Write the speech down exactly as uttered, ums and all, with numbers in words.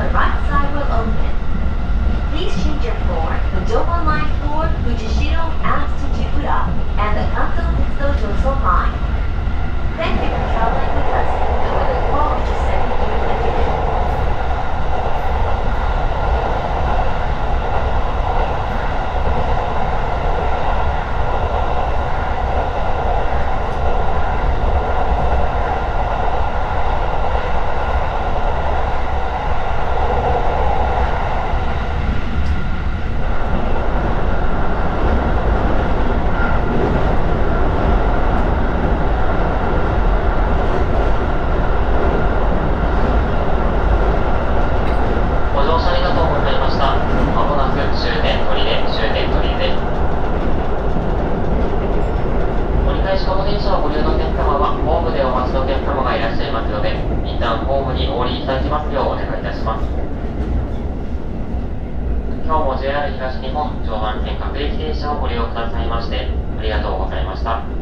the right side will open. Please change your floor, the Dohon Line floor, Fujishiro and Tsuchiura, and the Kanto Tetsudo Joso Line. Thank you for traveling with us, and we look forward to sending you again. 今日も ジェイアール 東日本常磐線各駅停車をご利用くださいましてありがとうございました。